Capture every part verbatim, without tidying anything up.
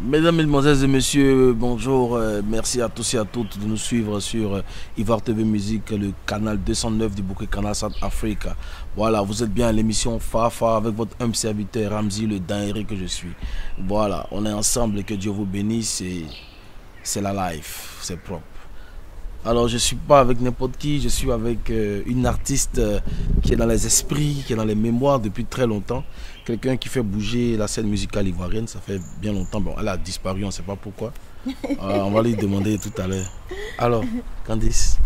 Mesdames, Mesdemoiselles et Messieurs, bonjour. Euh, merci à tous et à toutes de nous suivre sur euh, Ivoire T V Musique, le canal deux cent neuf du bouquet Canal South Africa. Voilà, vous êtes bien à l'émission Fafa avec votre humble serviteur Ramzi, le dingue que je suis. Voilà, on est ensemble et que Dieu vous bénisse. C'est la life, c'est propre. Alors, je ne suis pas avec n'importe qui, je suis avec euh, une artiste euh, qui est dans les esprits, qui est dans les mémoires depuis très longtemps. Quelqu'un qui fait bouger la scène musicale ivoirienne, ça fait bien longtemps. Bon, elle a disparu, on ne sait pas pourquoi. Euh, on va lui demander tout à l'heure. Alors, Candice,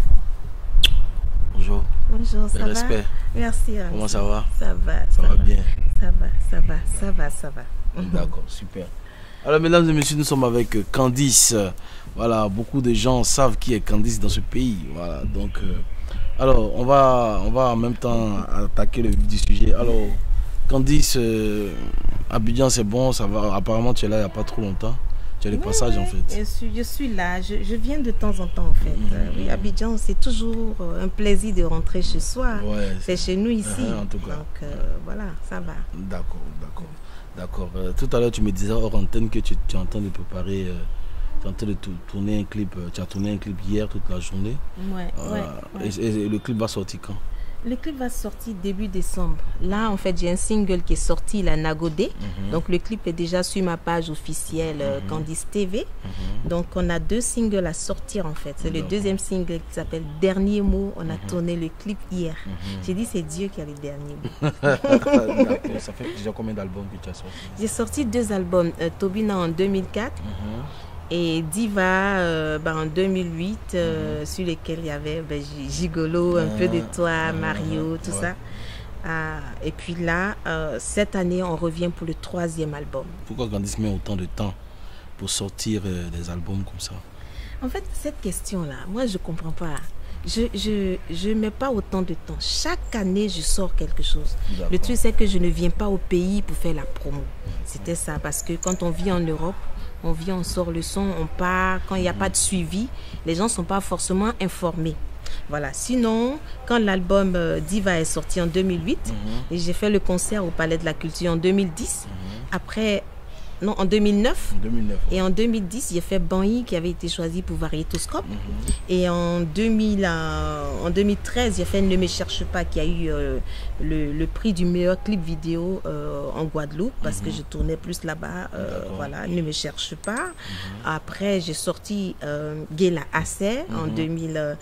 bonjour. Bonjour, ça Le respect. va? Merci. Ramzi. Comment ça va? Ça va. Ça, ça va bien? Ça va, ça va, ça va, ça va. D'accord, super. Alors, mesdames et messieurs, nous sommes avec Candice. Voilà, beaucoup de gens savent qui est Candice dans ce pays. Voilà, donc, euh, alors, on va, on va en même temps attaquer le vif du sujet. Alors, Candice, euh, Abidjan, c'est bon, ça va. Apparemment, tu es là il n'y a pas trop longtemps. Tu as les Oui, passages, oui, en fait. Je suis, je suis là, je, je viens de temps en temps, en fait. Mmh. Euh, oui, Abidjan, c'est toujours un plaisir de rentrer chez soi. Ouais, c'est chez nous ici. Uh-huh, en tout cas. Donc, euh, voilà, ça va. D'accord, d'accord. D'accord. Euh, tout à l'heure, tu me disais hors antenne que tu, tu es en train de préparer, euh, tu es en train de tourner un clip. Euh, tu as tourné un clip hier toute la journée. Ouais, euh, ouais, ouais. Et, et le clip va sortir quand? Le clip va sortir début décembre. Là, en fait, j'ai un single qui est sorti, la Nagodé. Mm-hmm. Donc, le clip est déjà sur ma page officielle euh, mm-hmm. Candice T V. Mm-hmm. Donc, on a deux singles à sortir, en fait. C'est le deuxième single qui s'appelle Dernier mot. On a mm-hmm. tourné le clip hier. Mm-hmm. J'ai dit, c'est Dieu qui a le dernier mot. D'accord. Ça fait déjà combien d'albums que tu as sorti? J'ai sorti deux albums. Euh, Tobina en deux mille quatre. Mm-hmm. Et Diva euh, bah, en deux mille huit, euh, mm-hmm. sur lesquels il y avait bah, Gigolo, un ah, peu de toi, ah, Mario, tout ouais. ça. Ah, et puis là, euh, cette année, on revient pour le troisième album. Pourquoi Candice met autant de temps pour sortir euh, des albums comme ça? En fait, cette question-là, moi, je ne comprends pas. Je je, je mets pas autant de temps. Chaque année, je sors quelque chose. Le truc, c'est que je ne viens pas au pays pour faire la promo. Mm-hmm. C'était ça, parce que quand on vit en Europe, on vient, on sort le son, on part. Quand il n'y a pas de suivi, les gens ne sont pas forcément informés. Voilà. Sinon, quand l'album euh, Diva est sorti en deux mille huit, mm-hmm. et j'ai fait le concert au Palais de la Culture en deux mille dix, mm-hmm. après, non, en deux mille neuf, deux mille neuf ouais. Et en deux mille dix, j'ai fait Banyi qui avait été choisi pour Variétoscope. Mm-hmm. Et en, deux mille, euh, en deux mille treize, j'ai fait Ne me cherche pas qui a eu euh, le, le prix du meilleur clip vidéo euh, en Guadeloupe parce mm-hmm. que je tournais plus là-bas. Euh, voilà, Ne me cherche pas. Mm-hmm. Après, j'ai sorti euh, Gela Assez mm-hmm. en deux mille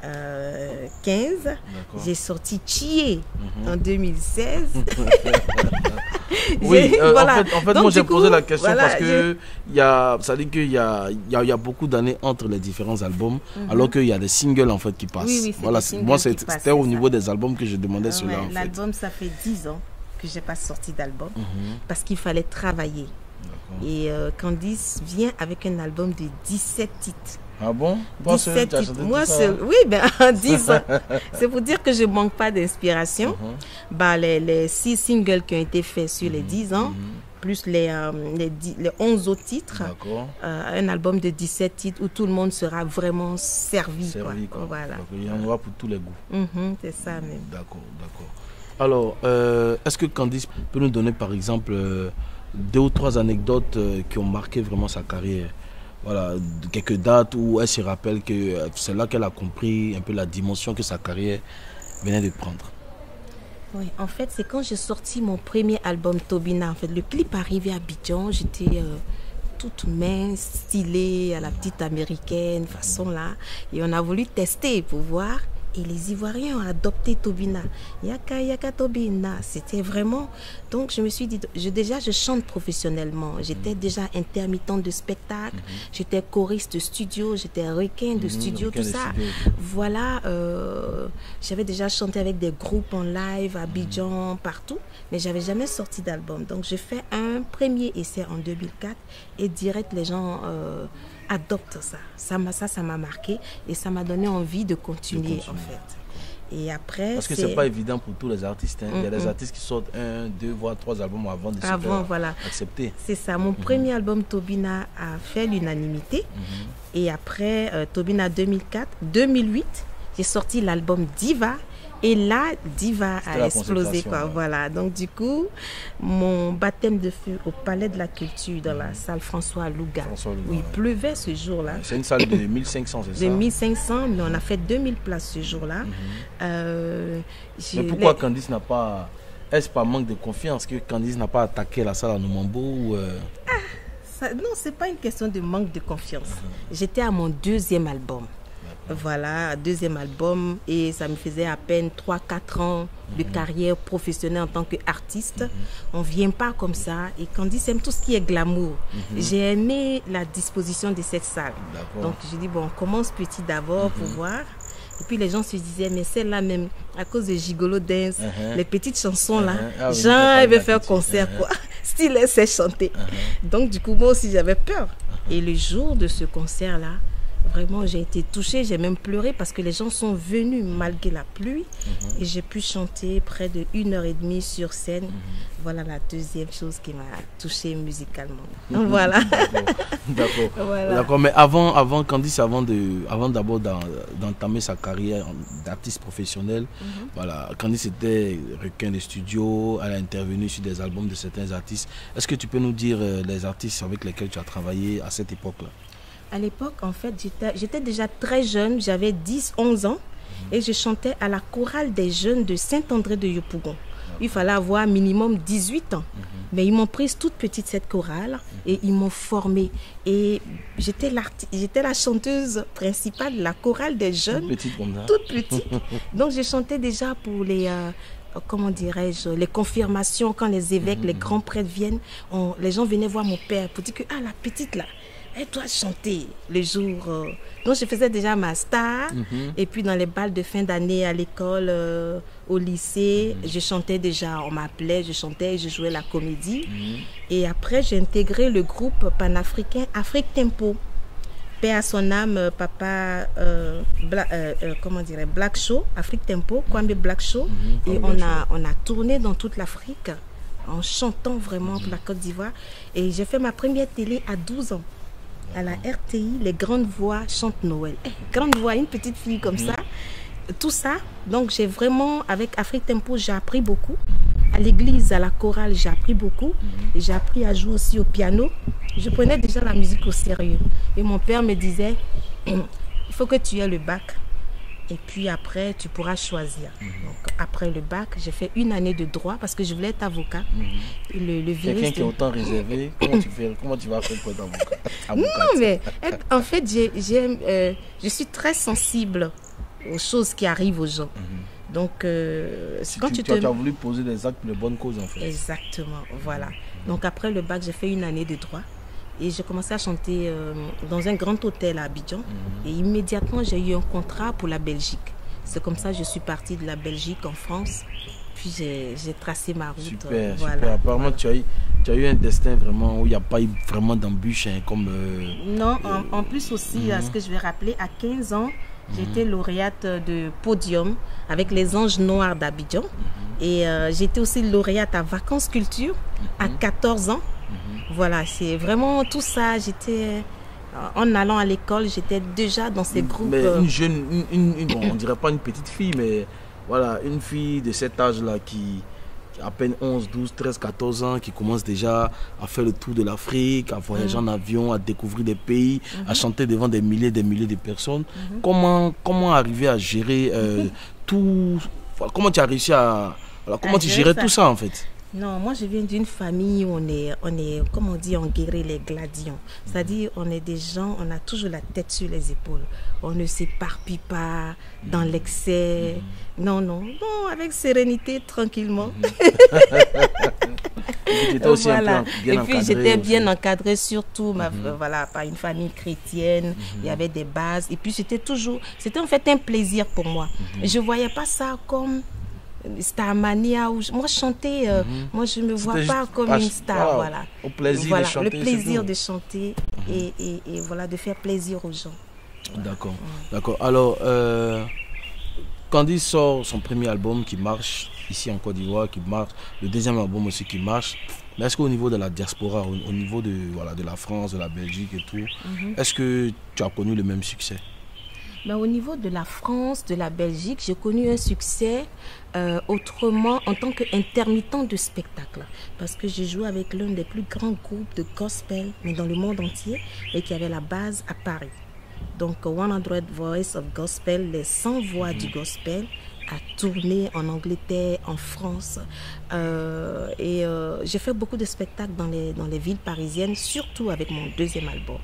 quinze. J'ai sorti Chié mm-hmm. en deux mille seize. Oui, euh, voilà. en fait, en fait Donc, moi j'ai posé la question voilà, parce que il y a, ça dit qu'il y a, il y a, il y a beaucoup d'années entre les différents albums, mm-hmm. alors qu'il y a des singles en fait qui passent. Oui, oui, voilà, moi c'était au niveau des albums que je demandais ah, cela. Ouais, l'album, ça fait dix ans que j'ai pas sorti d'album mm-hmm. parce qu'il fallait travailler. Et euh, Candice vient avec un album de dix-sept titres. Ah bon? dix-sept titres. Moi, c'est... Oui, ben, en dix ans. C'est pour dire que je ne manque pas d'inspiration. Uh-huh. Bah, les, les six singles qui ont été faits sur uh-huh. les dix ans, uh-huh. plus les, euh, les, dix, les onze autres titres, euh, un album de dix-sept titres où tout le monde sera vraiment servi. servi quoi. Quoi. Voilà. Donc, il y en aura pour tous les goûts. Uh-huh, c'est ça même. D'accord, d'accord. Alors, euh, est-ce que Candice peut nous donner par exemple euh, deux ou trois anecdotes euh, qui ont marqué vraiment sa carrière? Voilà, quelques dates où elle se rappelle que c'est là qu'elle a compris un peu la dimension que sa carrière venait de prendre. Oui, en fait, c'est quand j'ai sorti mon premier album Tobina. En fait, le clip arrivait à Abidjan, j'étais euh, toute mince, stylée à la petite américaine, façon là. Et on a voulu tester pour voir. Et les Ivoiriens ont adopté Tobina. Yaka, yaka, Tobina. C'était vraiment... Donc, je me suis dit, je, déjà, je chante professionnellement. J'étais mmh. déjà intermittente de spectacle. Mmh. J'étais choriste de studio. J'étais requin de mmh, studio, tout ça. Studio. Voilà. Euh, j'avais déjà chanté avec des groupes en live, à Abidjan, mmh. partout. Mais je n'avais jamais sorti d'album. Donc, j'ai fait un premier essai en deux mille quatre. Et direct, les gens... Euh, adopte ça. Ça m'a ça, ça m'a marqué et ça m'a donné envie de continuer, de continuer. en fait. Et après, parce que c'est pas évident pour tous les artistes. Hein. Mm-hmm. Il y a des artistes qui sortent un, deux, voire trois albums avant de se avant, faire voilà. accepter. C'est ça. Mon mm-hmm. premier album Tobina a fait l'unanimité. Mm-hmm. Et après euh, Tobina deux mille quatre, deux mille huit, j'ai sorti l'album Diva Et là, Diva a explosé, quoi. Ouais. Voilà. Donc, du coup, mon baptême de feu au Palais de la Culture, dans mmh. la salle François Louga, François Louga où il ouais. pleuvait ce jour-là. C'est une salle de mille cinq cents, c'est ça? De mille cinq cents, mais on a fait deux mille places ce jour-là. Mmh. Euh, mais pourquoi les... Candice n'a pas... Est-ce pas manque de confiance que Candice n'a pas attaqué la salle à Numambo ou euh... ah, ça, non, c'est pas une question de manque de confiance. Mmh. J'étais à mon deuxième album. Voilà, deuxième album et ça me faisait à peine trois quatre ans de mmh. carrière professionnelle en tant qu'artiste. Mmh. On ne vient pas comme ça. Et Candice aime tout ce qui est glamour. Mmh. J'ai aimé la disposition de cette salle. Donc j'ai dit, bon, on commence petit d'abord mmh. pour voir. Et puis les gens se disaient, mais celle-là même, à cause de Gigolo Dance, uh-huh. les petites chansons là, uh-huh. ah oui, Jean elle veut faire concert uh-huh. quoi. Style elle sait chanter. Uh-huh. Donc du coup, moi aussi j'avais peur. Uh-huh. Et le jour de ce concert-là, vraiment, j'ai été touchée, j'ai même pleuré parce que les gens sont venus malgré la pluie mmh. et j'ai pu chanter près de une heure et demie sur scène. Mmh. Voilà la deuxième chose qui m'a touchée musicalement. Donc, voilà. D'accord. Voilà. D'accord. Mais avant, avant Candice, avant de, avant d'abord d'entamer sa carrière d'artiste professionnel, mmh. voilà, Candice était requin de studio, elle a intervenu sur des albums de certains artistes. Est-ce que tu peux nous dire euh, les artistes avec lesquels tu as travaillé à cette époque-là? À l'époque, en fait, j'étais déjà très jeune, j'avais dix onze ans mmh. et je chantais à la chorale des jeunes de Saint-André de Yopougon. Il fallait avoir minimum dix-huit ans. Mmh. Mais ils m'ont prise toute petite cette chorale mmh. et ils m'ont formée. Et j'étais la chanteuse principale de la chorale des jeunes. Toute petite comme ça. Toute petite. Donc je chantais déjà pour les... Euh, comment dirais-je, les confirmations, quand les évêques, mmh. les grands prêtres viennent, on, les gens venaient voir mon père pour dire que, ah, la petite là, elle doit chanter le jour. Euh. Donc, je faisais déjà ma star. Mm-hmm. Et puis, dans les balles de fin d'année à l'école, euh, au lycée, mm-hmm. je chantais déjà. On m'appelait, je chantais, je jouais la comédie. Mm-hmm. Et après, j'ai intégré le groupe panafricain Afrique Tempo. Paix à son âme, papa, euh, Bla, euh, euh, comment dirais, Black Show, Afrique Tempo, Kwame Black Show. Mm-hmm. Et on a, on a tourné dans toute l'Afrique en chantant vraiment mm-hmm. la Côte d'Ivoire. Et j'ai fait ma première télé à douze ans. À la R T I, les grandes voix chantent Noël. Eh, grande voix, une petite fille comme mmh. ça. Tout ça. Donc, j'ai vraiment, avec Afrique Tempo, j'ai appris beaucoup. À l'église, à la chorale, j'ai appris beaucoup. Mmh. Et j'ai appris à jouer aussi au piano. Je prenais déjà la musique au sérieux. Et mon père me disait, il faut que tu aies le bac. Et puis après, tu pourras choisir. Mmh. Donc, après le bac, j'ai fait une année de droit parce que je voulais être avocat. Mmh. Le, le Quelqu'un qui est autant réservé, comment tu, fais, comment tu vas faire pour être avocat? Non, mais en fait, j'ai, j'ai, euh, je suis très sensible aux choses qui arrivent aux gens. Mmh. Donc, euh, si quand tu, tu, te... tu as voulu poser des actes pour les bonnes causes, en fait. Exactement, voilà. Mmh. Donc, après le bac, j'ai fait une année de droit. Et j'ai commencé à chanter euh, dans un grand hôtel à Abidjan. Mmh. Et immédiatement, j'ai eu un contrat pour la Belgique. C'est comme ça que je suis partie de la Belgique en France. Puis j'ai tracé ma route. Super, euh, super. Voilà. Apparemment, Voilà. Tu, as eu, tu as eu un destin vraiment où il n'y a pas eu vraiment d'embûches. Hein, comme, euh, non, euh, en, en plus aussi, mmh. à ce que je vais rappeler, à quinze ans, j'étais mmh. lauréate de podium avec les Anges Noirs d'Abidjan. Mmh. Et euh, j'étais aussi lauréate à Vacances Culture mmh. à quatorze ans. Mmh. Voilà, c'est vraiment tout ça. J'étais, en allant à l'école, j'étais déjà dans ces groupes. Mais une jeune, une, une, une, bon, on ne dirait pas une petite fille, mais voilà, une fille de cet âge-là qui, qui a à peine onze, douze, treize, quatorze ans, qui commence déjà à faire le tour de l'Afrique, à voyager mmh. en avion, à découvrir des pays, mmh. à chanter devant des milliers et des milliers de personnes. Mmh. Comment, comment arriver à gérer euh, tout, comment tu as réussi à, voilà, comment à tu gérais ça. tout ça en fait? Non, moi je viens d'une famille où on est, on est, comme on dit, on guérit les gladions. C'est-à-dire, on est des gens, on a toujours la tête sur les épaules. On ne s'éparpille pas dans l'excès. Mm-hmm. Non, non, non, avec sérénité, tranquillement. Mm-hmm. aussi voilà. un peu bien Et puis j'étais bien aussi. encadrée, surtout ma, Mm-hmm. voilà, par une famille chrétienne. Mm-hmm. Il y avait des bases. Et puis c'était toujours, c'était en fait un plaisir pour moi. Mm-hmm. Je ne voyais pas ça comme Starmania, où je, moi chanter, euh, mm-hmm. moi je ne me vois pas comme une star, wow. voilà. Au plaisir voilà, de chanter. Le plaisir de chanter mm-hmm. et, et, et voilà, de faire plaisir aux gens. Voilà. D'accord, mm-hmm. d'accord. Alors, euh, Candice sort son premier album qui marche ici en Côte d'Ivoire, qui marche, le deuxième album aussi qui marche. Mais est-ce qu'au niveau de la diaspora, au, au niveau de, voilà, de la France, de la Belgique et tout, mm-hmm. est-ce que tu as connu le même succès? Mais au niveau de la France, de la Belgique, j'ai connu un succès euh, autrement en tant qu'intermittent de spectacle. Parce que j'ai joué avec l'un des plus grands groupes de gospel, mais dans le monde entier, et qui avait la base à Paris. Donc, cent Voice of Gospel, les cent voix mm-hmm. du gospel, a tourné en Angleterre, en France. Euh, et euh, j'ai fait beaucoup de spectacles dans les, dans les villes parisiennes, surtout avec mon deuxième album.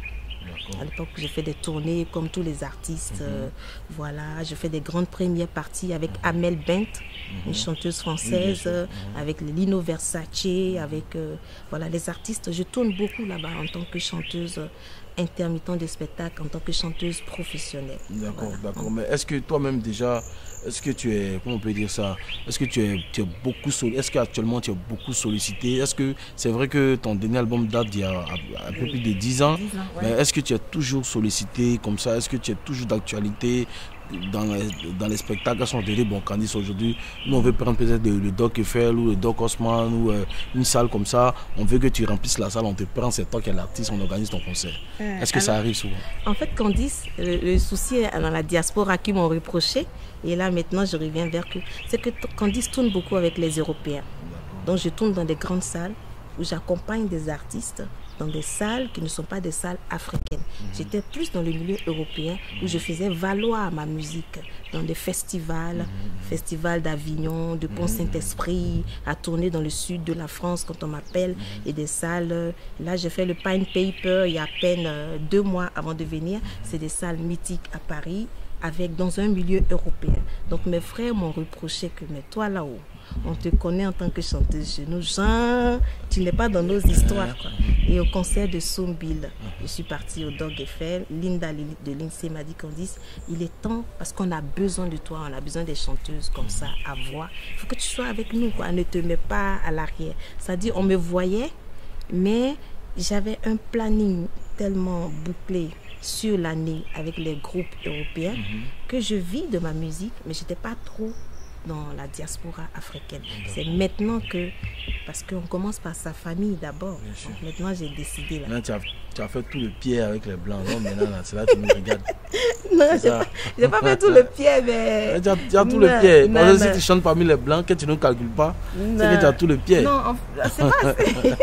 À l'époque, j'ai fait des tournées comme tous les artistes. Mm-hmm. euh, voilà, je fais des grandes premières parties avec mm-hmm. Amel Bent, mm-hmm. une chanteuse française, oui, mm-hmm. avec Lino Versace, avec euh, voilà, les artistes. Je tourne beaucoup là-bas en tant que chanteuse intermittent de spectacle, en tant que chanteuse professionnelle. D'accord, voilà. d'accord. Mais est-ce que toi-même déjà, est-ce que tu es, comment on peut dire ça, est-ce que tu es, tu es beaucoup sollicité, est-ce qu'actuellement tu es beaucoup sollicité? Est-ce que c'est vrai que ton dernier album date d'il y a un peu plus de dix ans, dix ans ouais. mais est-ce que tu es toujours sollicité comme ça? Est-ce que tu es toujours d'actualité dans les, dans les spectacles? On dirait, bon, Candice, aujourd'hui, nous on veut prendre peut-être le, le Doc Eiffel ou le Doc Haussmann ou euh, une salle comme ça, on veut que tu remplisses la salle, on te prend, c'est toi qui es l'artiste, on organise ton concert. Euh, Est-ce que alors, ça arrive souvent? En fait, Candice, le, le souci est dans la diaspora qui m'ont reproché, et là maintenant je reviens vers que c'est que Candice tourne beaucoup avec les Européens. Donc je tourne dans des grandes salles où j'accompagne des artistes dans des salles qui ne sont pas des salles africaines. Mmh. J'étais plus dans le milieu européen où je faisais valoir ma musique dans des festivals, mmh. festivals d'Avignon, de Pont-Saint-Esprit, à tourner dans le sud de la France quand on m'appelle, mmh. et des salles. Là, j'ai fait le Pine Paper il y a à peine euh, deux mois avant de venir. C'est des salles mythiques à Paris, avec, dans un milieu européen. Donc mes frères m'ont reproché que, mais toi là-haut, on te connaît en tant que chanteuse chez nous, Jean, tu n'es pas dans nos histoires, quoi. Et au concert de Sombille, je suis partie au Doc Eiffel, Linda Lilith de l'INSEE m'a dit, Candice, il est temps, parce qu'on a besoin de toi, on a besoin des chanteuses comme ça, à voix, il faut que tu sois avec nous, quoi. Ne te mets pas à l'arrière. C'est-à-dire, on me voyait, mais j'avais un planning tellement bouclé sur l'année avec les groupes européens mm-hmm. que je vis de ma musique, mais je n'étais pas trop dans la diaspora africaine. C'est maintenant que, parce qu'on commence par sa famille d'abord, maintenant j'ai décidé là. Là, tu, as, tu as fait tout le pied avec les blancs, non? Maintenant là, c'est là que tu nous regardes. Non, je n'ai pas, pas fait tout le pied, mais... Tu as, tu as tout non, le pied. Non, parce que si tu chantes parmi les blancs, que tu ne calcules pas, c'est que tu as tout le pied. Non, c'est pas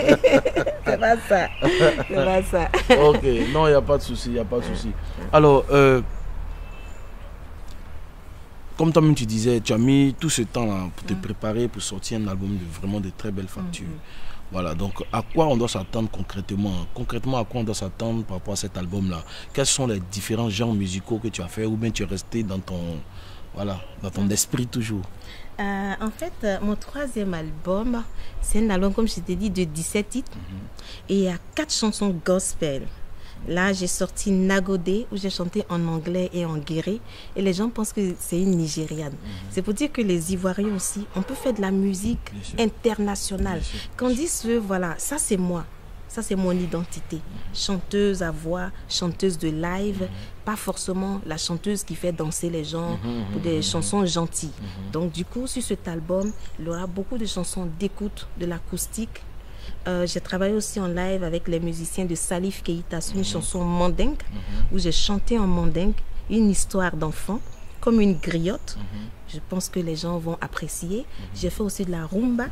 c'est pas ça. C'est pas ça. Ok, non, il n'y a pas de souci, il n'y a pas de souci. Alors, euh, comme toi-même tu disais, tu as mis tout ce temps-là pour te préparer, pour sortir un album de vraiment de très belles factures. Mm-hmm. Voilà, donc à quoi on doit s'attendre concrètement? Concrètement, à quoi on doit s'attendre par rapport à cet album-là? Quels sont les différents genres musicaux que tu as fait, ou bien tu es resté dans ton, voilà, dans ton mm-hmm. esprit toujours? Euh, en fait, euh, mon troisième album, c'est un album, comme je t'ai dit, de dix-sept titres. Mm-hmm. Et il y a quatre chansons gospel. Là, j'ai sorti Nagode, où j'ai chanté en anglais et en guéré. Et les gens pensent que c'est une Nigériane. Mm-hmm. C'est pour dire que les Ivoiriens aussi, on peut faire de la musique internationale. Candice, voilà, ça c'est moi. Ça c'est mon identité. Mm-hmm. Chanteuse à voix, chanteuse de live. Mm-hmm. Pas forcément la chanteuse qui fait danser les gens mm-hmm. pour des mm-hmm. chansons gentilles. Mm-hmm. Donc du coup, sur cet album, il y aura beaucoup de chansons d'écoute, de l'acoustique. Euh, j'ai travaillé aussi en live avec les musiciens de Salif Keita sur une mm-hmm. chanson mandingue, mm-hmm. où j'ai chanté en mandingue une histoire d'enfant, comme une griotte. Mm-hmm. Je pense que les gens vont apprécier. Mm-hmm. J'ai fait aussi de la rumba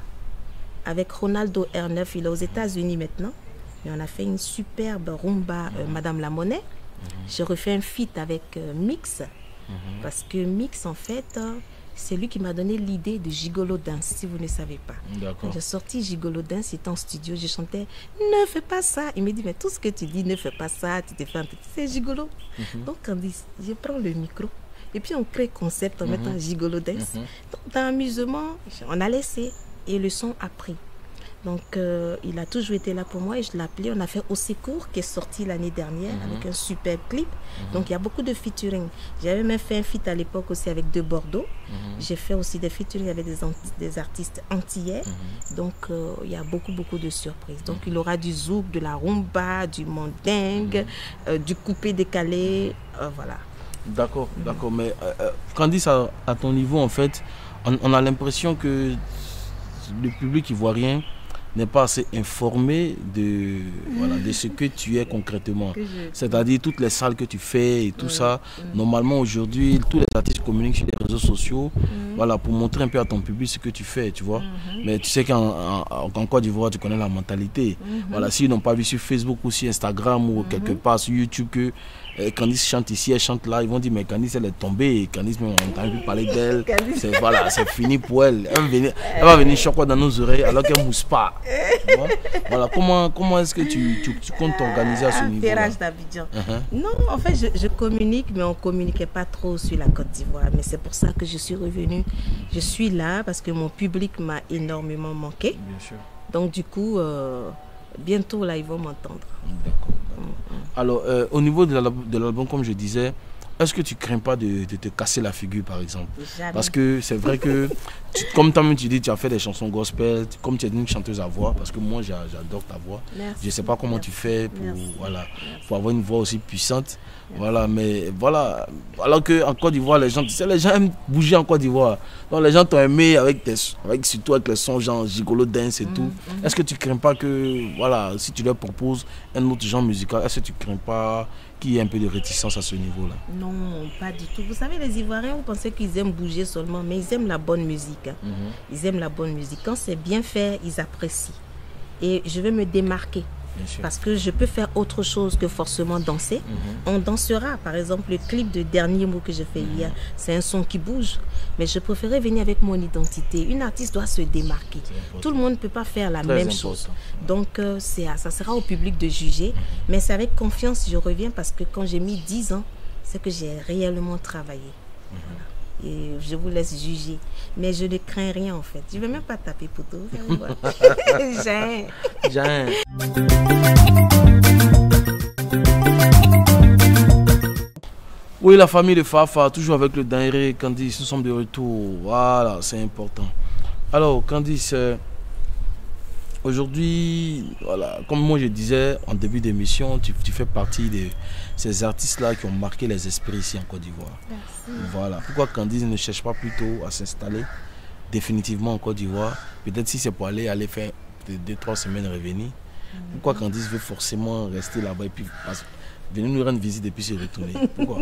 avec Ronaldo R neuf, il est aux États-Unis maintenant. Et on a fait une superbe rumba, mm-hmm. euh, Madame la Monnaie. Mm-hmm. J'ai refait un feat avec euh, Mix, mm-hmm. parce que Mix, en fait... Euh, c'est lui qui m'a donné l'idée de Gigolo Dance, si vous ne savez pas. Quand j'ai sorti Gigolo Dance, c'était en studio, je chantais « Ne fais pas ça ». Il me dit « Mais tout ce que tu dis, ne fais pas ça, tu te fais un petit... C'est Gigolo. Mm-hmm. » Donc, Candice, je prends le micro et puis on crée concept en mm-hmm. mettant Gigolo Dance. Mm-hmm. Donc, dans l'amusement, on a laissé et le son a pris. Donc, euh, il a toujours été là pour moi et je l'ai appelé. On a fait Au Secours, qui est sorti l'année dernière, mm-hmm. avec un super clip. Mm-hmm. Donc, il y a beaucoup de featuring. J'avais même fait un feat à l'époque aussi avec De Bordeaux. Mm-hmm. J'ai fait aussi des featuring avec des, des artistes antillais. Mm-hmm. Donc, euh, il y a beaucoup, beaucoup de surprises. Donc, mm-hmm. il aura du zouk, de la rumba, du mandingue, mm-hmm. euh, du coupé-décalé. Euh, voilà. D'accord, mm-hmm. d'accord. Mais euh, Candice, à, à ton niveau, en fait, on, on a l'impression que le public ivoirien n'est pas assez informé de, voilà, de ce que tu es concrètement. C'est-à-dire toutes les salles que tu fais et tout ouais. ça. Mmh. Normalement, aujourd'hui, tous les artistes communiquent sur les réseaux sociaux mmh. voilà, pour montrer un peu à ton public ce que tu fais, tu vois. Mmh. Mais tu sais qu'en en, en Côte d'Ivoire, tu connais la mentalité. Mmh. Voilà, s'ils n'ont pas vu sur Facebook ou sur Instagram ou mmh. quelque part sur YouTube que euh, Candice chante ici, elle chante là, ils vont dire mais Candice elle est tombée, Candice même on n'a plus parler d'elle. C'est voilà, c'est fini pour elle. Elle va venir, elle va venir choquer dans nos oreilles alors qu'elle mousse pas. Voilà, comment, comment est-ce que tu, tu, tu comptes t'organiser à ce niveau là? d'Abidjan. Uh-huh. Non, en fait, je, je communique, mais on ne communiquait pas trop sur la Côte d'Ivoire. Mais c'est pour ça que je suis revenue. Je suis là parce que mon public m'a énormément manqué. Bien sûr. Donc, du coup, euh, bientôt, là, ils vont m'entendre. D'accord. Mm-hmm. Alors, euh, au niveau de l'album, comme je disais, est-ce que tu ne crains pas de, de te casser la figure, par exemple? Jamais. Parce que c'est vrai que, tu, comme toi-même tu dis, tu as fait des chansons gospel, comme tu es une chanteuse à voix, parce que moi j'adore ta voix. Merci. Je ne sais pas comment Merci. tu fais pour, voilà, pour avoir une voix aussi puissante. Merci. Voilà, mais voilà. Alors qu'en Côte d'Ivoire, les gens, tu sais, les gens aiment bouger en Côte d'Ivoire. Donc les gens t'ont aimé avec, tes, avec surtout avec les sons genre gigolo dance et mm-hmm. tout. Est-ce que tu ne crains pas que, voilà, si tu leur proposes un autre genre musical, est-ce que tu ne crains pas qu'il y ait un peu de réticence à ce niveau-là? Non, pas du tout. Vous savez, les Ivoiriens, vous pensez qu'ils aiment bouger seulement, mais ils aiment la bonne musique. Hein. Mm-hmm. Ils aiment la bonne musique. Quand c'est bien fait, ils apprécient. Et je vais me démarquer. Parce que je peux faire autre chose que forcément danser. Mm-hmm. On dansera. Par exemple, le clip de Dernier Mot que j'ai fait mm-hmm. hier, c'est un son qui bouge. Mais je préférais venir avec mon identité. Une artiste doit se démarquer. Tout le monde ne peut pas faire la Très même important. chose. Donc, euh, ça sera au public de juger. Mm-hmm. Mais c'est avec confiance que je reviens parce que quand j'ai mis dix ans, c'est que j'ai réellement travaillé. Mm-hmm. Voilà. Et je vous laisse juger. Mais je ne crains rien en fait. Je ne vais même pas taper pour tout. J'ai. J'ai. Oui, la famille de Fafa, toujours avec le dernier Candice. Nous sommes de retour. Voilà, c'est important. Alors, Candice, euh, aujourd'hui, voilà, comme moi je disais en début d'émission, tu, tu fais partie de ces artistes-là qui ont marqué les esprits ici en Côte d'Ivoire. Merci. Voilà. Pourquoi Candice ne cherche pas plutôt à s'installer définitivement en Côte d'Ivoire? Peut-être si c'est pour aller, aller faire deux, trois semaines revenir. Mm-hmm. Pourquoi Candice veut forcément rester là-bas et puis venir nous rendre visite et puis se retourner? Pourquoi?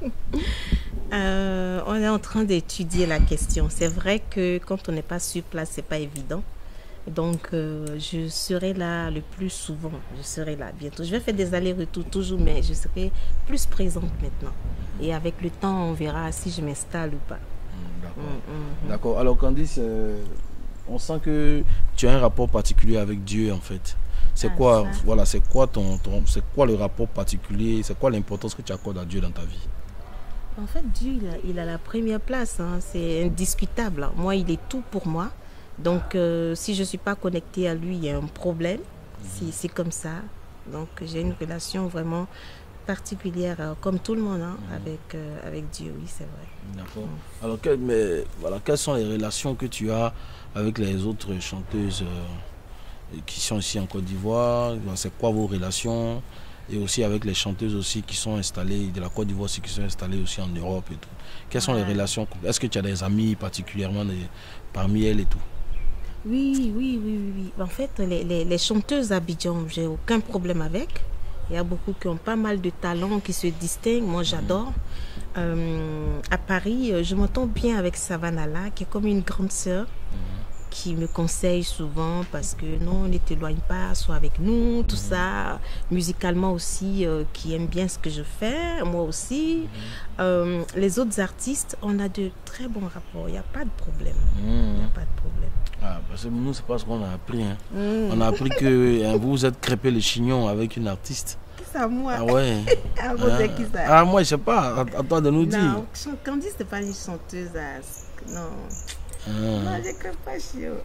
euh, On est en train d'étudier la question. C'est vrai que quand on n'est pas sur place, c'est pas évident. Donc, euh, je serai là le plus souvent. Je serai là bientôt. Je vais faire des allers-retours toujours, mais je serai plus présente maintenant. Et avec le temps, on verra si je m'installe ou pas. D'accord. Mmh, mmh. D'accord. Alors, Candice, euh, on sent que tu as un rapport particulier avec Dieu, en fait. C'est ah, quoi, ça. voilà, c'est quoi ton, ton, c'est quoi le rapport particulier? C'est quoi l'importance que tu accordes à Dieu dans ta vie? En fait, Dieu, il a, il a la première place. Hein. C'est indiscutable. Moi, il est tout pour moi. Donc, euh, si je ne suis pas connectée à lui, il y a un problème. Mmh. C'est comme ça. Donc, j'ai une relation vraiment particulière, euh, comme tout le monde, hein, mmh. avec, euh, avec Dieu, oui, c'est vrai. D'accord. Mmh. Alors, quel, mais, voilà, quelles sont les relations que tu as avec les autres chanteuses euh, qui sont ici en Côte d'Ivoire? C'est quoi vos relations? Et aussi avec les chanteuses aussi qui sont installées, de la Côte d'Ivoire aussi qui sont installées aussi en Europe et tout. Quelles sont ah. les relations? Est-ce que tu as des amis particulièrement des, parmi elles et tout? Oui, oui, oui, oui, oui. En fait, les, les, les chanteuses d'Abidjan, j'ai aucun problème avec. Il y a beaucoup qui ont pas mal de talents, qui se distinguent. Moi, j'adore. Mmh. Euh, à Paris, je m'entends bien avec Savannah, qui est comme une grande sœur, mmh. qui me conseille souvent parce que non, ne t'éloigne pas, sois avec nous, tout mmh. ça. Musicalement aussi, euh, qui aime bien ce que je fais, moi aussi. Mmh. Euh, les autres artistes, on a de très bons rapports. Il n'y a pas de problème. Il mmh. n'y a pas de problème. Ah, parce que nous, c'est pas ce qu'on a appris. Hein. Mmh. On a appris que hein, vous vous êtes crêpé le chignon avec une artiste. C'est à moi. Ah ouais. ah, vous ah. Qui ça? Ah, moi, je sais pas. À, à toi de nous non, dire. Non, Candice, c'est pas une chanteuse. À... Non. Ah. Non, je ne crée pas chiot.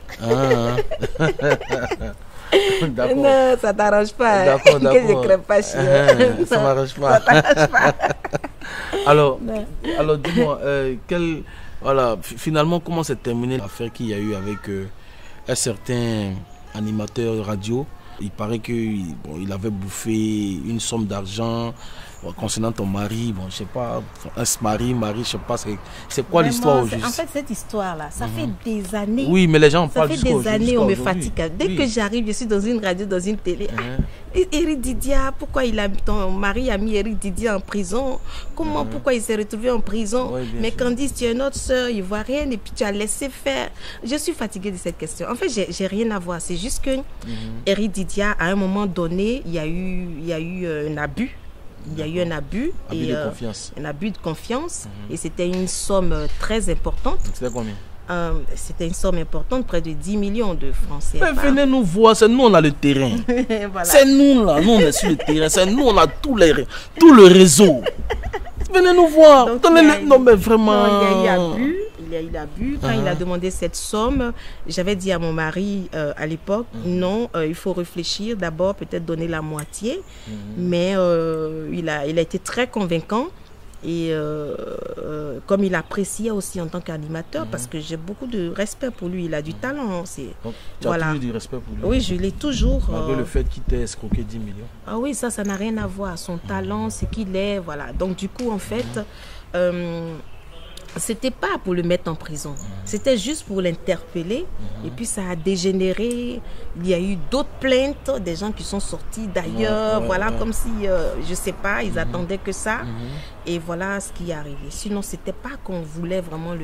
Ah. D'accord. Non, ça t'arrange pas. D'accord, d'accord. Que je ne crée pas chiot. Ah, ça m'arrange pas. Ça t'arrange pas. alors, alors dis-moi, euh, quel... Voilà, finalement, comment s'est terminée l'affaire qu'il y a eu avec euh, un certain animateur radio? Il paraît qu'il bon, il avait bouffé une somme d'argent bon, concernant ton mari, bon, je sais pas, un mari, mari, je sais pas, c'est quoi l'histoire aujourd'hui? En fait, cette histoire-là, ça mm-hmm. fait des années. Oui, mais les gens ça parlent fait des années, on me fatigue. Dès oui. que j'arrive, je suis dans une radio, dans une télé. Mm-hmm. Ah, Eric Didia, pourquoi il a, ton mari a mis Eric Didia en prison? Comment, mm-hmm. pourquoi il s'est retrouvé en prison? Oui, mais sûr. Candice, tu es notre soeur ivoirienne et puis tu as laissé faire. Je suis fatiguée de cette question. En fait, j'ai rien à voir. C'est juste que mm-hmm. Eric Didia, à un moment donné, il y a eu, il y a eu un abus. Il y a eu un abus, abus et, de euh, confiance. un abus de confiance mm-hmm. et c'était une somme très importante. C'était combien? Euh, c'était une somme importante, près de dix millions de francs C F A. Mais venez nous voir, c'est nous on a le terrain. Voilà. C'est nous là, nous on est sur le terrain, c'est nous on a tout, les, tout le réseau. Venez nous voir. Donc, il y a, non mais vraiment. Non, il y a eu abus. Il y a eu l'abus. Quand uh-huh. il a demandé cette somme, j'avais dit à mon mari euh, à l'époque, uh-huh. non, euh, il faut réfléchir. D'abord, peut-être donner la moitié. Uh-huh. Mais euh, il, a, il a été très convaincant. Et euh, euh, comme il appréciait aussi en tant qu'animateur, uh-huh. parce que j'ai beaucoup de respect pour lui, il a du talent. Donc, tu voilà. as toujours du respect pour lui? Oui, je l'ai toujours. Malgré euh... le fait qu'il t'ait escroqué dix millions? Ah oui, ça, ça n'a rien à voir. Son talent, ce qu'il est, voilà. Donc du coup, en fait... Uh-huh. euh, c'était pas pour le mettre en prison, mmh. c'était juste pour l'interpeller mmh. et puis ça a dégénéré. Il y a eu d'autres plaintes, des gens qui sont sortis d'ailleurs, ouais, ouais, voilà, ouais. comme si, euh, je sais pas, ils mmh. attendaient que ça mmh. et voilà ce qui est arrivé. Sinon, c'était pas qu'on voulait vraiment le,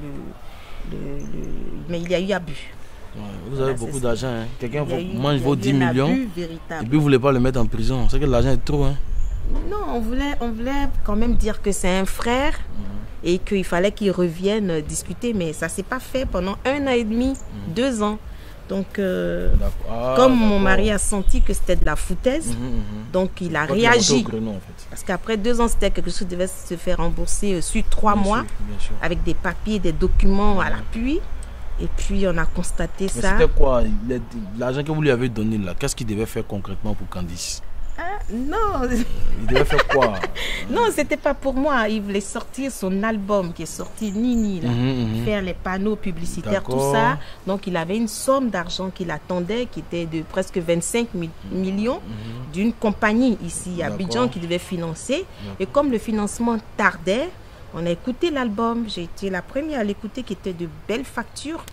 le, le, le... mais il y a eu abus. Ouais, vous avez voilà, beaucoup d'argent, hein. Quelqu'un mange vos dix millions et puis vous voulez pas le mettre en prison, c'est que l'argent est trop, hein. Non, on voulait, on voulait quand même dire que c'est un frère mmh. et qu'il fallait qu'il revienne discuter, mais ça ne s'est pas fait pendant un an et demi, mmh. deux ans. Donc, euh, ah, comme mon mari a senti que c'était de la foutaise, mmh, mmh. donc il a réagi. Grenon, en fait. Parce qu'après deux ans, c'était quelque chose qui devait se faire rembourser sur trois bien mois, sûr, bien sûr. Avec des papiers, des documents mmh. à l'appui. Et puis, on a constaté mais ça. C'était quoi l'argent que vous lui avez donné là? Qu'est-ce qu'il devait faire concrètement pour Candice? Ah, non. Il devait faire quoi? Non, c'était pas pour moi. Il voulait sortir son album qui est sorti Nini, là, mmh, faire les panneaux publicitaires, tout ça. Donc, il avait une somme d'argent qu'il attendait, qui était de presque vingt-cinq millions mmh. d'une compagnie ici à Abidjan qui devait financer. Et comme le financement tardait, on a écouté l'album. J'ai été la première à l'écouter, qui était de belles factures.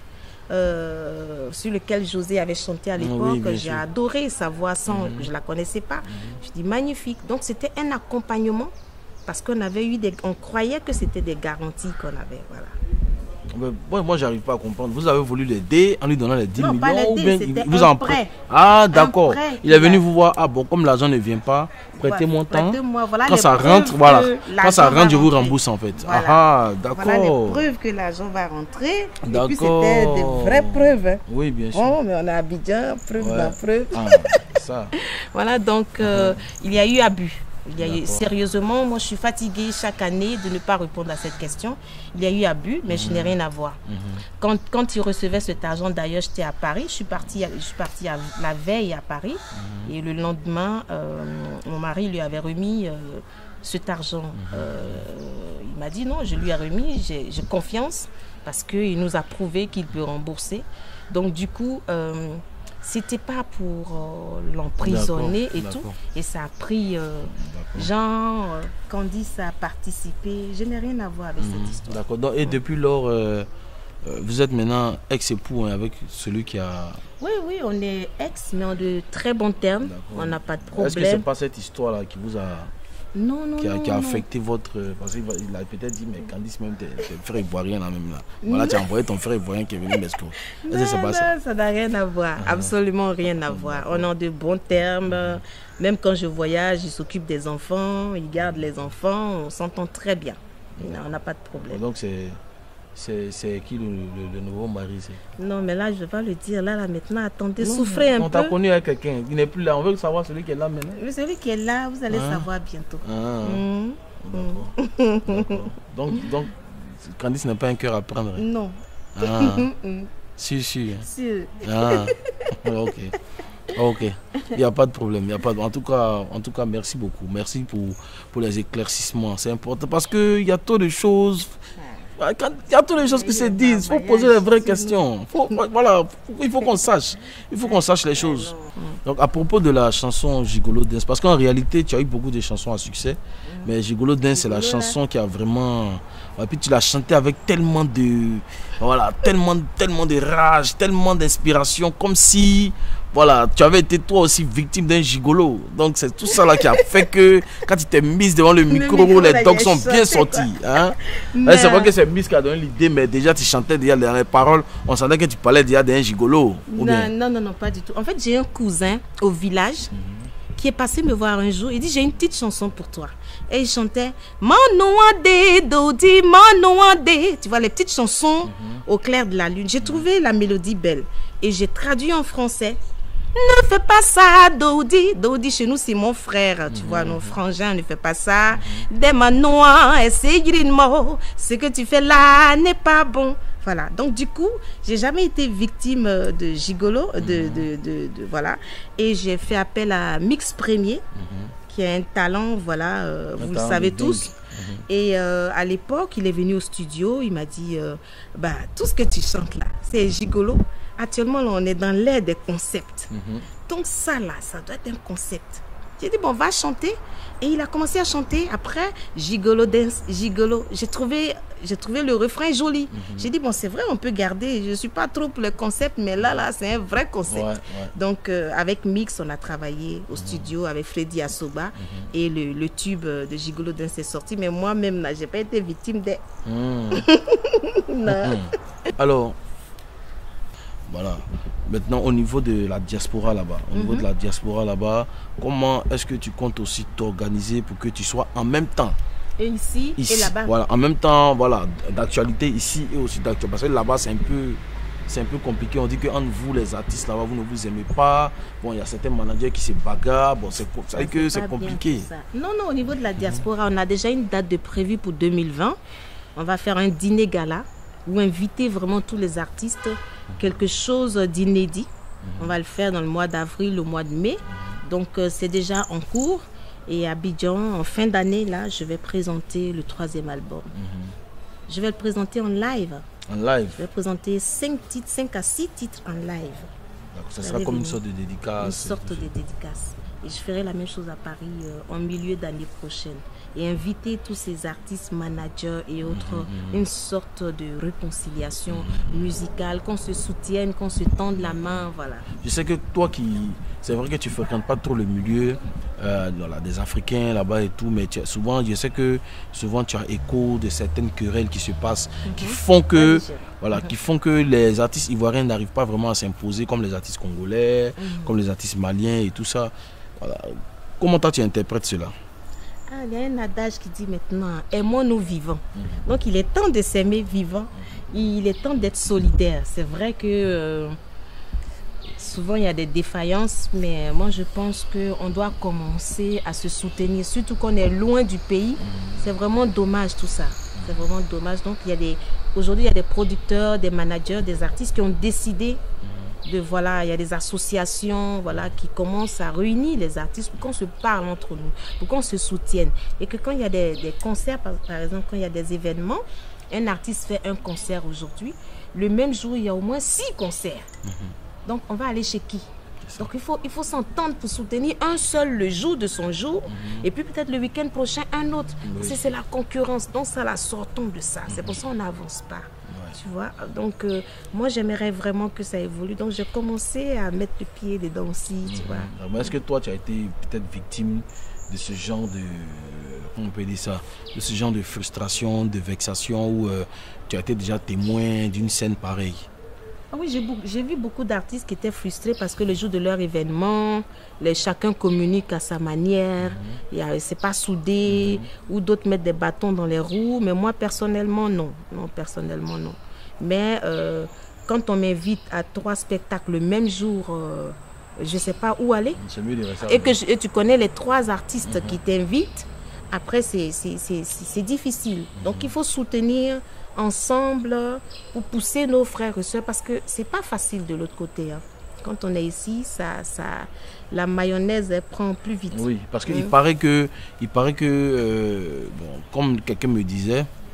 Euh, sur lequel José avait chanté à l'époque, oui, j'ai adoré sa voix sans mmh. que je la connaissais pas. Mmh. Je dis magnifique. Donc c'était un accompagnement parce qu'on avait eu des, on croyait que c'était des garanties qu'on avait, voilà. Mais moi, moi j'arrive pas à comprendre. Vous avez voulu l'aider en lui donnant les dix non, millions pas l'aider, ou bien c'était vous un en prêt. Ah d'accord. Il est venu vous voir. Ah bon, comme l'argent ne vient pas, prêtez mon temps. Voilà, quand ça rentre, voilà. Quand ça rentre, je vous rembourse en fait. Voilà. Ah d'accord. Voilà les preuves que l'argent va rentrer. Et puis c'était des vraies preuves. Hein. Oui, bien sûr. Bon, mais on a Abidjan, preuve ouais. dans preuve. Ah, ça. Voilà, donc euh, uh-huh. il y a eu abus. Il y a eu, sérieusement, moi je suis fatiguée chaque année de ne pas répondre à cette question. Il y a eu abus, mais mmh. je n'ai rien à voir. Mmh. Quand, quand il recevait cet argent, d'ailleurs, j'étais à Paris. Je suis partie, je suis partie à, la veille à Paris. Mmh. Et le lendemain, euh, mon mari lui avait remis euh, cet argent. Mmh. Euh, il m'a dit non, je lui ai remis, j'ai confiance parce qu'il nous a prouvé qu'il peut rembourser. Donc du coup... Euh, c'était pas pour euh, l'emprisonner et tout. Et ça a pris euh, Jean, euh, Candice a participé. Je n'ai rien à voir avec mmh, cette histoire. D'accord. Et depuis lors, euh, vous êtes maintenant ex-époux hein, avec celui qui a... Oui, oui, on est ex, mais en de très bons termes. On n'a pas de problème. Est-ce que c'est pas cette histoire-là qui vous a... Non, non, qui a, non, qui a non. affecté votre... Parce qu'il a peut-être dit, mais Candice, même tes frères ivoiriens là même là. Voilà, tu as envoyé ton frère ivoirien qui est venu m'escroquer. Non, non, ça ça n'a rien à voir. Ah. Absolument rien à voir. On est en de bons termes. Même quand je voyage, il s'occupe des enfants, il garde les enfants. On s'entend très bien. On n'a pas de problème. Donc c'est... C'est qui le, le, le nouveau mari? Non, mais là, je ne vais pas le dire. Là, là maintenant, attendez, non, souffrez un on peu. On t'a connu avec quelqu'un. Il n'est plus là. On veut savoir celui qui est là maintenant. Celui qui est là, vous allez ah. savoir bientôt. Ah. Mmh. D'accord. Donc, donc, Candice n'a pas un cœur à prendre. Non. Ah. Si, si. Si. Ah. Ok. Ok. Il n'y a pas de problème. Il y a pas de... En tout cas, en tout cas, merci beaucoup. Merci pour, pour les éclaircissements. C'est important parce qu'il y a trop de choses... Quand il y a toutes les choses qui se disent, il faut poser les vraies questions. Faut, voilà, il faut qu'on sache. Il faut qu'on sache les choses. Donc, à propos de la chanson Gigolo Dance, parce qu'en réalité, tu as eu beaucoup de chansons à succès, mais Gigolo Dance, c'est la chanson qui a vraiment. Et puis tu l'as chanté avec tellement de. Voilà, tellement, tellement de rage, tellement d'inspiration, comme si. Voilà, tu avais été toi aussi victime d'un gigolo. Donc c'est tout ça là qui a fait que quand tu t'es mise devant le micro, le micro les dogs sont bien sortis. Hein? Mais... C'est vrai que c'est Miss qui a donné l'idée, mais déjà tu chantais déjà les paroles. On sentait que tu parlais déjà d'un gigolo. Non, non, non, non, pas du tout. En fait, j'ai un cousin au village mm-hmm. qui est passé me voir un jour. Il dit, j'ai une petite chanson pour toi. Et il chantait Manouadé, Dodi, Manouadé. Tu vois, les petites chansons mm-hmm. au clair de la lune. J'ai trouvé la mélodie belle et j'ai traduit en français. Ne fais pas ça, Dodi. Dodi, chez nous, c'est mon frère. Tu mmh. vois, nos frangins, ne fais pas ça. Mmh. Des manois, essaye de mort. Ce que tu fais là n'est pas bon. Voilà. Donc, du coup, j'ai jamais été victime de gigolo. De, mmh. de, de, de, de, voilà. Et j'ai fait appel à Mix Premier, mmh. qui a un talent, voilà, euh, vous le savez tous. Mmh. Et euh, à l'époque, il est venu au studio. Il m'a dit, euh, bah, tout ce que tu chantes là, c'est gigolo. Actuellement, là, on est dans l'ère des concepts. Mm-hmm. Donc ça, là, ça doit être un concept. J'ai dit, bon, va chanter. Et il a commencé à chanter. Après, gigolo dance, gigolo. J'ai trouvé, j'ai trouvé le refrain joli. Mm-hmm. J'ai dit, bon, c'est vrai, on peut garder. Je ne suis pas trop pour le concept, mais là, là, c'est un vrai concept. Ouais, ouais. Donc, euh, avec Mix, on a travaillé au mm-hmm. studio avec Freddy Asoba. Mm-hmm. Et le, le tube de gigolo dance est sorti. Mais moi-même, là, je n'ai pas été victime des... Mm. Non. Mm-hmm. Alors... Voilà. Maintenant, au niveau de la diaspora là-bas, au mm-hmm. niveau de la diaspora là-bas, comment est-ce que tu comptes aussi t'organiser pour que tu sois en même temps et ici, ici et là-bas. Voilà, en même temps, voilà, d'actualité ici et aussi d'actualité. Parce que là-bas, c'est un peu, c'est un peu compliqué. On dit que entre vous, les artistes là-bas, vous ne vous aimez pas. Bon, il y a certains managers qui se bagarrent. Bon, c'est ça veut que c'est compliqué. Non, non, au niveau de la diaspora, mm-hmm. on a déjà une date de prévue pour deux mille vingt. On va faire un dîner gala où inviter vraiment tous les artistes. Quelque chose d'inédit. On va le faire dans le mois d'avril, au mois de mai. Donc, euh, c'est déjà en cours. Et à Abidjan, en fin d'année, là, je vais présenter le troisième album. Mm-hmm. Je vais le présenter en live. En live? Je vais présenter cinq titres, cinq à six titres en live. Donc, ça sera comme une sorte de dédicace. Une sorte de dédicace. Et je ferai la même chose à Paris euh, en milieu d'année prochaine. Et inviter tous ces artistes, managers et autres, mmh, mmh. une sorte de réconciliation mmh. musicale, qu'on se soutienne, qu'on se tende la main, voilà. Je sais que toi qui... C'est vrai que tu ne fréquentes pas trop le milieu euh, voilà, des Africains là-bas et tout, mais tu, souvent, je sais que souvent tu as écho de certaines querelles qui se passent, mmh. qui font que... Ouais, voilà, mmh. qui font que les artistes ivoiriens n'arrivent pas vraiment à s'imposer comme les artistes congolais, mmh. comme les artistes maliens et tout ça. Voilà. Comment toi tu interprètes cela? Ah, il y a un adage qui dit maintenant, aimons-nous vivants. Mm-hmm. Donc il est temps de s'aimer vivant, il est temps d'être solidaire. C'est vrai que euh, souvent il y a des défaillances, mais moi je pense qu'on doit commencer à se soutenir, surtout qu'on est loin du pays. Mm-hmm. C'est vraiment dommage tout ça. C'est vraiment dommage. Donc il y a des, aujourd'hui il y a des producteurs, des managers, des artistes qui ont décidé de, voilà, il y a des associations, voilà, qui commencent à réunir les artistes pour qu'on se parle entre nous, pour qu'on se soutienne. Et que quand il y a des, des concerts, par, par exemple, quand il y a des événements, un artiste fait un concert aujourd'hui, le même jour, il y a au moins six concerts. Mm-hmm. Donc, on va aller chez qui? Donc, il faut, il faut s'entendre pour soutenir un seul le jour de son jour, mm-hmm. et puis peut-être le week-end prochain, un autre. Oui. C'est la concurrence. Donc, ça, la sortons de ça. Mm-hmm. C'est pour ça qu'on n'avance pas. Tu vois, donc euh, moi j'aimerais vraiment que ça évolue, donc j'ai commencé à mettre le pied dedans aussi, tu mmh. vois. Est-ce que toi tu as été peut-être victime de ce genre de, comment on peut dire ça, de ce genre de frustration, de vexation, où euh, tu as été déjà témoin d'une scène pareille? Ah oui, j'ai, j'ai vu beaucoup d'artistes qui étaient frustrés parce que le jour de leur événement, les, chacun communique à sa manière, mm-hmm. c'est pas soudé, mm-hmm. ou d'autres mettent des bâtons dans les roues, mais moi personnellement non, non personnellement non. Mais euh, quand on m'invite à trois spectacles le même jour, euh, je ne sais pas où aller, c'est mieux de rester et que je, et tu connais les trois artistes mm-hmm. qui t'invitent, après c'est, c'est, c'est, c'est difficile. Mm-hmm. Donc il faut soutenir ensemble pour pousser nos frères et soeurs, parce que c'est pas facile de l'autre côté, hein. Quand on est ici, ça, ça, la mayonnaise elle prend plus vite. Oui, parce qu'il mmh. paraît que, il paraît que euh, bon, comme quelqu'un me disait,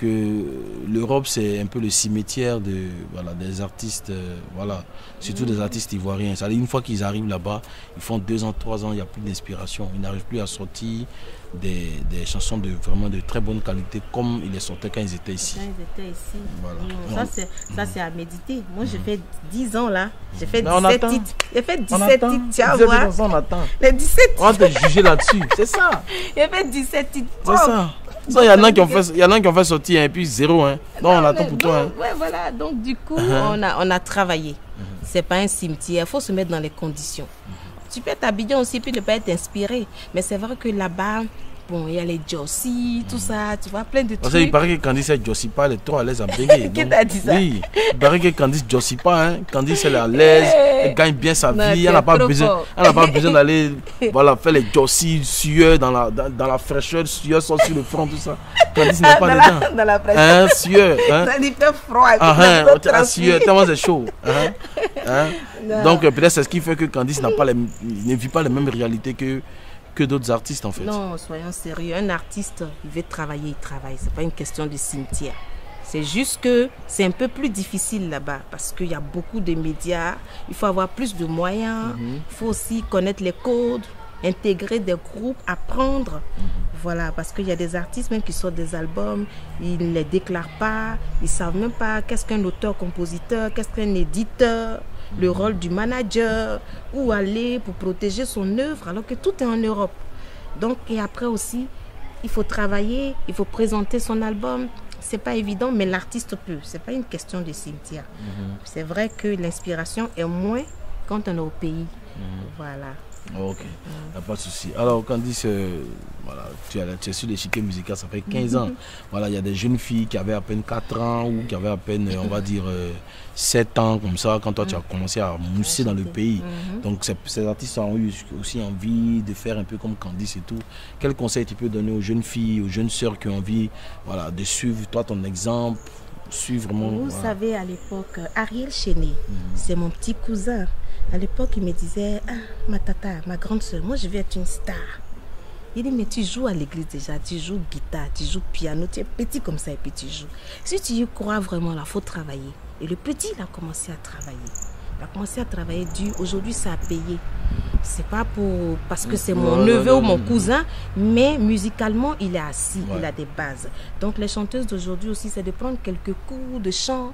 que l'Europe, c'est un peu le cimetière de, voilà, des artistes, euh, voilà, surtout des artistes ivoiriens. Ça, une fois qu'ils arrivent là-bas, ils font deux ans, trois ans, il n'y a plus d'inspiration. Ils n'arrivent plus à sortir des, des chansons de vraiment de très bonne qualité comme ils les sortaient quand ils étaient ici. Quand ils étaient ici. Voilà. Ça, c'est, ça, c'est à méditer. Moi, j'ai fait dix ans là. J'ai fait Mais on dix-sept attend. titres. J'ai fait On dix-sept attend. titres. Tu vas dix-sept voir. titres, on attend. Les dix-sept On va te juger là-dessus. C'est ça. J'ai fait dix-sept titres. C'est ça. Ça, il y en a qui ont fait, il y en a qui ont fait sortir hein, et puis zéro. Hein. Non, on attend pour toi. Hein. Ouais, voilà. Donc, du coup, Uh-huh. on, a, on a travaillé. C'est pas un cimetière. Il faut se mettre dans les conditions. Tu peux être à Abidjan aussi puis ne pas être inspiré. Mais c'est vrai que là-bas, bon, il y a les Jossi, tout ça, tu vois, plein de Parce trucs. qu'il paraît que Candice elle jossy pas, elle est trop à l'aise à bégayer. Qui Donc, t'a dit ça? Oui, il paraît que Candice jossy pas, hein. Candice elle est à l'aise, elle gagne bien sa Non, vie, t'es elle n'a pas trop besoin, fort. elle n'a pas besoin d'aller, voilà, faire les jossy, sueur dans la, dans, dans la fraîcheur, sueur sort sur le front, tout ça. Candice n'est Ah, pas dans, dedans. la, dans la presse. Hein, sueur, hein. Ça lui fait froid. et puis Ah, ça hein, peut on tient à transpirer. sueur, tellement c'est chaud. Hein, hein. Non. Donc euh, peut-être c'est ce qui fait que Candice n'a pas les, ne vit pas les mêmes réalités que, que d'autres artistes en fait. Non, soyons sérieux. Un artiste, il veut travailler, il travaille. C'est pas une question de cimetière. C'est juste que c'est un peu plus difficile là-bas parce qu'il y a beaucoup de médias. Il faut avoir plus de moyens. Mhm. Il faut aussi connaître les codes, intégrer des groupes, apprendre. Voilà, parce qu'il y a des artistes même qui sortent des albums, ils ne les déclarent pas, ils ne savent même pas qu'est-ce qu'un auteur-compositeur, qu'est-ce qu'un éditeur, le rôle du manager, où aller pour protéger son œuvre, alors que tout est en Europe. Donc, et après aussi, il faut travailler, il faut présenter son album. C'est pas évident, mais l'artiste peut. C'est pas une question de cimetière. Mhm. C'est vrai que l'inspiration est moins quand on est au pays. Voilà. Ok, y a pas de souci. Alors Candice, euh, voilà, tu, as, tu es sur l'échiquier musical, ça fait quinze ans. Voilà, il y a des jeunes filles qui avaient à peine quatre ans ou qui avaient à peine, on va dire, euh, sept ans comme ça, quand toi tu as commencé à mousser dans le pays. Donc ces, ces artistes ont eu aussi envie de faire un peu comme Candice et tout. Quel conseil tu peux donner aux jeunes filles, aux jeunes sœurs qui ont envie, voilà, de suivre toi ton exemple, suivre vraiment. Vous Voilà. savez, à l'époque, Ariel Chéné, c'est mon petit cousin. À l'époque, il me disait, ah, ma tata, ma grande soeur, moi je vais être une star. Il dit, mais tu joues à l'église déjà, tu joues guitare, tu joues piano, tu es petit comme ça et puis tu joues. Si tu y crois vraiment, là, il faut travailler. Et le petit, il a commencé à travailler. Il a commencé à travailler dur. Aujourd'hui, ça a payé. C'est pas pour parce que c'est mon Ouais, neveu ouais, ou mon ouais. cousin, mais musicalement, il est assis, Ouais. il a des bases. Donc les chanteuses d'aujourd'hui aussi, c'est de prendre quelques cours de chant.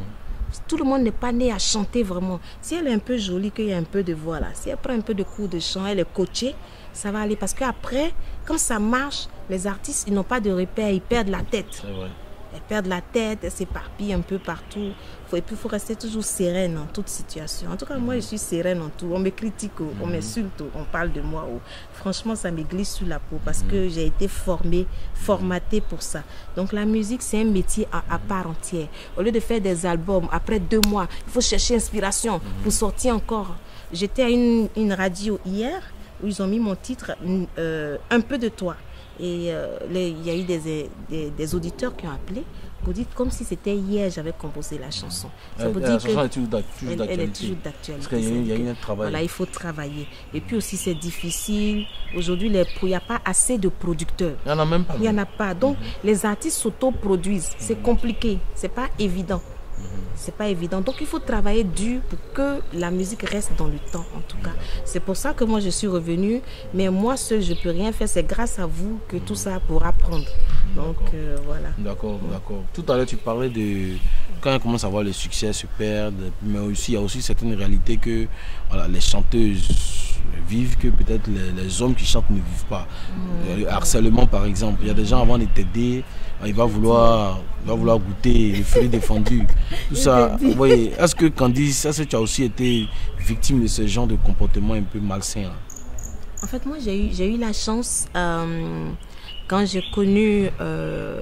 Tout le monde n'est pas né à chanter vraiment. Si elle est un peu jolie, qu'il y a un peu de voix là, si elle prend un peu de cours de chant, elle est coachée, ça va aller. Parce qu'après, quand ça marche, les artistes, ils n'ont pas de repères, ils perdent la tête. C'est vrai. Elles perdent la tête, elles s'éparpillent un peu partout. Faut, et puis, il faut rester toujours sereine en toute situation. En tout cas, moi, je suis sereine en tout. On me critique, oh, on m'insulte, oh, on parle de moi. Oh. Franchement, ça me glisse sur la peau parce que j'ai été formée, formatée pour ça. Donc, la musique, c'est un métier à, à part entière. Au lieu de faire des albums, après deux mois, il faut chercher inspiration pour sortir encore. J'étais à une, une radio hier où ils ont mis mon titre euh, « Un peu de toi ». Et euh, les- il y a eu des, des, des auditeurs qui ont appelé pour dire comme si c'était hier j'avais composé la chanson. Ça Euh, veut la dire chanson que est toujours d'ac- toujours elle, elle est d'actualité. toujours d'actualité. Parce qu'il y a eu- il y a eu C'est-à-dire un que, travail. Voilà, il faut travailler. Et puis aussi c'est difficile. Aujourd'hui, les- il n'y a pas assez de producteurs. Il n'y en a même pas. Il n'y en a pas. Donc, les artistes s'auto-produisent. C'est compliqué. C'est pas évident. C'est pas évident. Donc, il faut travailler dur pour que la musique reste dans le temps, en tout cas. C'est pour ça que moi, je suis revenue. Mais moi, seule, je ne peux rien faire. C'est grâce à vous que tout ça pourra prendre. Donc, euh, voilà. D'accord, d'accord. Tout à l'heure, tu parlais de quand on commence à voir le succès se perdre, mais aussi il y a aussi certaines réalités que voilà, les chanteuses vivent que peut-être les, les hommes qui chantent ne vivent pas. Mmh. Le harcèlement, par exemple. Il y a des gens avant de t'aider, il va vouloir, il va vouloir goûter le fruit défendu. Tout ça. Vous voyez, est-ce que Candice, est-ce que tu as aussi été victime de ce genre de comportement un peu malsain là? En fait, moi, j'ai eu, j'ai eu la chance, euh, quand j'ai connu euh,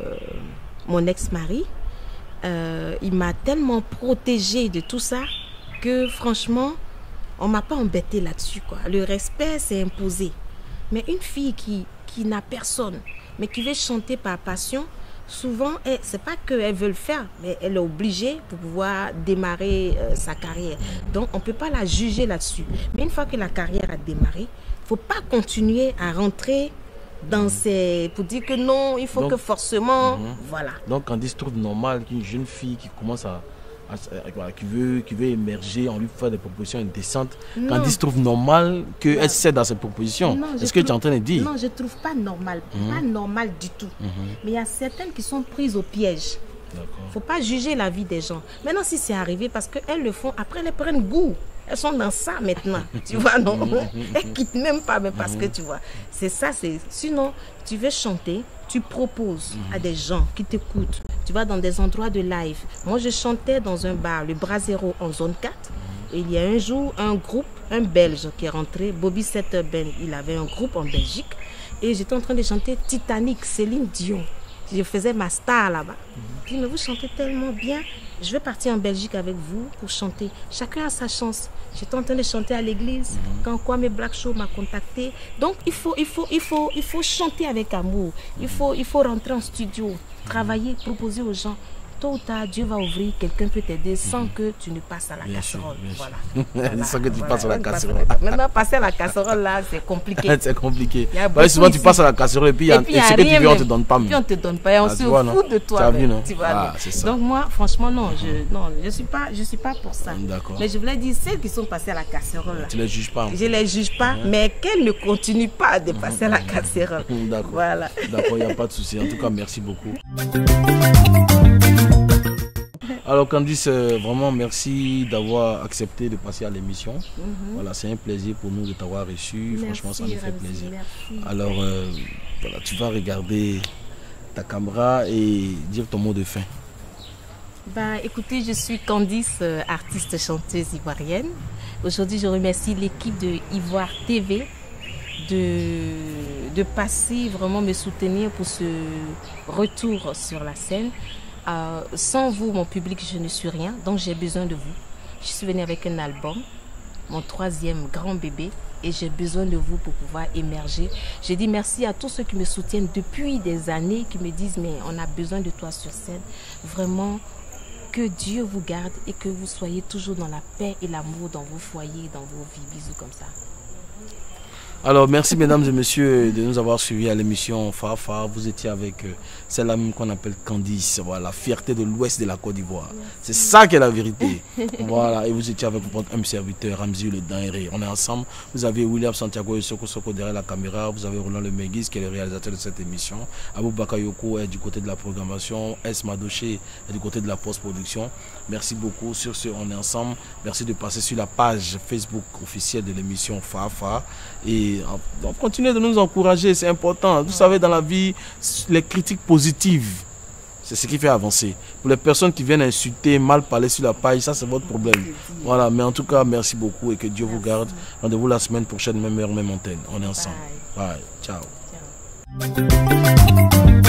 mon ex-mari, euh, il m'a tellement protégée de tout ça que franchement, on ne m'a pas embêté là-dessus, quoi. Le respect, c'est imposé. Mais une fille qui, qui n'a personne, mais qui veut chanter par passion, souvent, ce n'est pas qu'elle veut le faire, mais elle est obligée pour pouvoir démarrer euh, sa carrière. Donc, on ne peut pas la juger là-dessus. Mais une fois que la carrière a démarré, il ne faut pas continuer à rentrer dans ses... pour dire que non, il faut Donc, que forcément... mhm. Voilà. Donc Candice trouve normal qu'une jeune fille qui commence à... à- à- voilà, qui, veut, qui veut émerger, on lui fait des propositions indécentes. Non. Candice trouve normal qu'elle Non. cède à ses propositions. Non, je Est-ce que tu es trouve- en train de dire? Non, je trouve pas normal. Mhm. Pas normal du tout. Mhm. Mais il y a certaines qui sont prises au piège. D'accord. Faut pas juger la vie des gens. Maintenant, si c'est arrivé, parce qu'elles le font, après, elles prennent goût. Elles sont dans ça maintenant. Tu vois, non? Elles quittent même pas, mais parce que tu vois. C'est ça, c'est. Sinon, tu veux chanter, tu proposes à des gens qui t'écoutent. Tu vas dans des endroits de live. Moi, je chantais dans un bar, le Brasero, en zone quatre. Et il y a un jour, un groupe, un Belge qui est rentré, Bobby Setterben, il avait un groupe en Belgique. Et j'étais en train de chanter Titanic, Céline Dion. Je faisais ma star là-bas. Je dis, mais vous chantez tellement bien. Je vais partir en Belgique avec vous pour chanter. Chacun a sa chance. J'étais en train de chanter à l'église quand Kwame Black Show m'a contacté. Donc il faut, il faut, il faut, il faut chanter avec amour. Il faut, il faut rentrer en studio, travailler, proposer aux gens. Tôt ou tard, Dieu va ouvrir, quelqu'un peut t'aider sans que tu ne passes à la Bien sûr, casserole. bien sûr. Voilà. Voilà, Sans que tu voilà. passes à la On passe- casserole. Maintenant, passer à la casserole là, c'est compliqué. C'est compliqué. Il y a Bah, souvent, beaucoup tu ici. passes à la casserole et puis, il y a- Et puis, il y et a ce que tu rien veux, on ne te même. donne pas. Et puis on te donne pas. Et on Ah, se tu vois, fout non? de toi. Tu as vu, même, non? tu vois, Ah, non? c'est ça. Donc moi, franchement, non, je non, je suis pas, je suis pas pour ça. D'accord. Mais je voulais dire celles qui sont passées à la casserole là. Tu ne les juges pas. en Je fait. les juge pas, mais qu'elles ne continuent pas de passer à la casserole. D'accord. Voilà. D'accord, il n'y a pas de souci. En tout cas, merci beaucoup. Alors Candice, euh, vraiment merci d'avoir accepté de passer à l'émission. Voilà, c'est un plaisir pour nous de t'avoir reçu. Franchement, ça nous fait Ramzi, plaisir. merci. Alors, euh, voilà, tu vas regarder ta caméra et dire ton mot de fin. Bah, écoutez, je suis Candice, euh, artiste chanteuse ivoirienne. Aujourd'hui, je remercie l'équipe de Ivoire T V de, de passer vraiment me soutenir pour ce retour sur la scène. Euh, sans vous, mon public, je ne suis rien, donc j'ai besoin de vous. Je suis venue avec un album, mon troisième grand bébé, et j'ai besoin de vous pour pouvoir émerger. Je dis merci à tous ceux qui me soutiennent depuis des années, qui me disent mais on a besoin de toi sur scène. Vraiment, que Dieu vous garde et que vous soyez toujours dans la paix et l'amour dans vos foyers, dans vos vies. Bisous comme ça. Alors, merci mesdames et messieurs de nous avoir suivis à l'émission Fafa. Vous étiez avec euh, celle-là même qu'on appelle Candice, voilà, la fierté de l'ouest de la Côte d'Ivoire. C'est ça qui est la vérité. Voilà, et vous étiez avec votre homme serviteur, Ramzi le Dainré. On est ensemble. Vous avez William Santiago et Soko Soko derrière la caméra. Vous avez Roland Le Menguis qui est le réalisateur de cette émission. Abou Bakayoko est du côté de la programmation. S. Madoché est du côté de la post-production. Merci beaucoup. Sur ce, on est ensemble. Merci de passer sur la page Facebook officielle de l'émission Fafa. Et donc, continuez de nous encourager, c'est important. Vous savez, dans la vie, les critiques positives, c'est ce qui fait avancer. Pour les personnes qui viennent insulter, mal parler sur la page, ça c'est votre problème. Voilà, mais en tout cas, merci beaucoup et que Dieu vous garde. Rendez-vous la semaine prochaine, même heure, même antenne. On est ensemble. Bye. Ciao. Ciao.